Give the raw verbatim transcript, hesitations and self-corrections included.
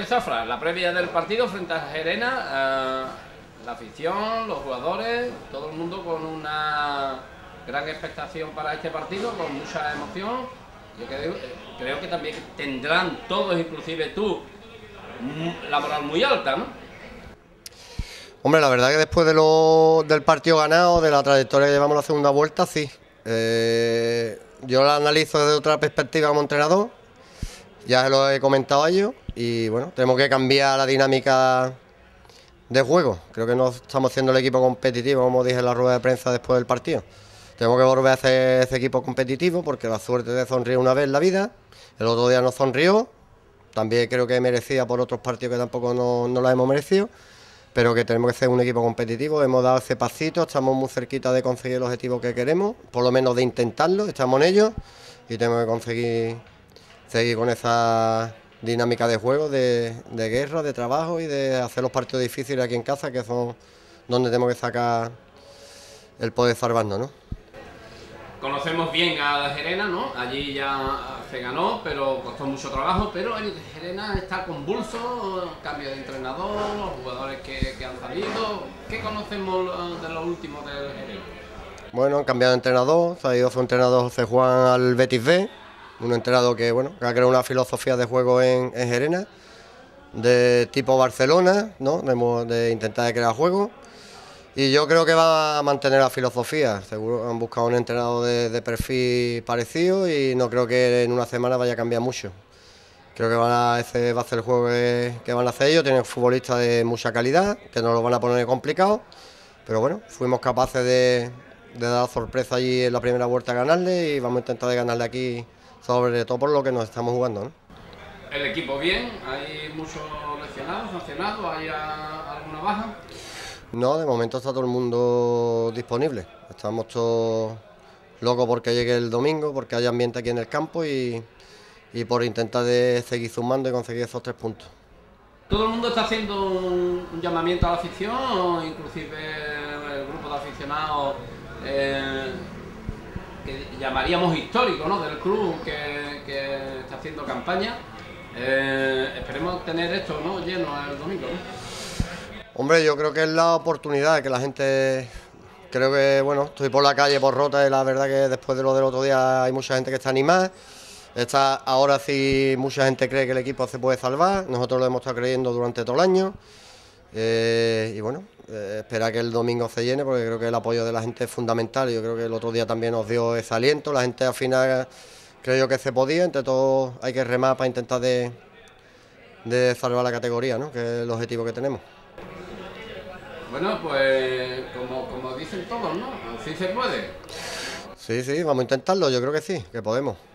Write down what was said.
Zafra, la previa del partido frente a Gerena, eh, la afición, los jugadores, todo el mundo con una gran expectación para este partido, con mucha emoción. Yo creo, creo que también tendrán todos, inclusive tú, la moral muy alta, ¿no? Hombre, la verdad que después de lo, del partido ganado, de la trayectoria que llevamos la segunda vuelta, sí. Eh, yo la analizo desde otra perspectiva como entrenador, ya se lo he comentado a ellos, y bueno, tenemos que cambiar la dinámica de juego. Creo que no estamos haciendo el equipo competitivo, como dije en la rueda de prensa después del partido. Tenemos que volver a hacer ese equipo competitivo, porque la suerte de sonreír una vez en la vida, el otro día nos sonrió, también creo que merecía por otros partidos que tampoco no, no la hemos merecido, pero que tenemos que ser un equipo competitivo. Hemos dado ese pasito, estamos muy cerquita de conseguir el objetivo que queremos, por lo menos de intentarlo, estamos en ello, y tenemos que conseguir seguir con esa dinámica de juego, de, de guerra, de trabajo y de hacer los partidos difíciles aquí en casa, que son donde tenemos que sacar el poder salvarnos, ¿no? Conocemos bien a la Gerena, ¿no? Allí ya se ganó, pero costó mucho trabajo, pero el Gerena está convulso, cambio de entrenador, los jugadores que, que han salido. ¿Qué conocemos de lo último del Gerena? Bueno, han cambiado de entrenador, se ha ido su entrenador José Juan al Betis B, un entrenador que, bueno, que ha creado una filosofía de juego en, en Gerena, de tipo Barcelona, ¿no? De, de intentar crear juego. Y yo creo que va a mantener la filosofía. Seguro han buscado un entrenador de, de perfil parecido y no creo que en una semana vaya a cambiar mucho. Creo que van a, ese va a ser el juego que, que van a hacer ellos. Tienen futbolistas de mucha calidad, que nos lo van a poner complicado. Pero bueno, fuimos capaces de, de dar sorpresa allí en la primera vuelta a ganarle y vamos a intentar de ganarle aquí, sobre todo por lo que nos estamos jugando, ¿no? El equipo bien, hay muchos lesionados, sancionados, ¿hay a, alguna baja? No, de momento está todo el mundo disponible. Estamos todos locos porque llegue el domingo, porque haya ambiente aquí en el campo y, y por intentar de seguir sumando y conseguir esos tres puntos. Todo el mundo está haciendo un, un llamamiento a la afición, inclusive el grupo de aficionados eh, que llamaríamos histórico, ¿no? Del club que, que está haciendo campaña. Eh, esperemos tener esto, ¿no? Lleno el domingo, ¿no? Hombre, yo creo que es la oportunidad, que la gente, creo que, bueno, estoy por la calle por Rota y la verdad que después de lo del otro día hay mucha gente que está animada. Está, ahora sí mucha gente cree que el equipo se puede salvar, nosotros lo hemos estado creyendo durante todo el año. Eh, y bueno, eh, espera que el domingo se llene porque creo que el apoyo de la gente es fundamental. Yo creo que el otro día también nos dio ese aliento, la gente al final creo yo que se podía, entre todos hay que remar para intentar de, de salvar la categoría, ¿no? Que es el objetivo que tenemos. Bueno, pues como, como dicen todos, ¿no? Sí se puede. Sí, sí, vamos a intentarlo, yo creo que sí, que podemos.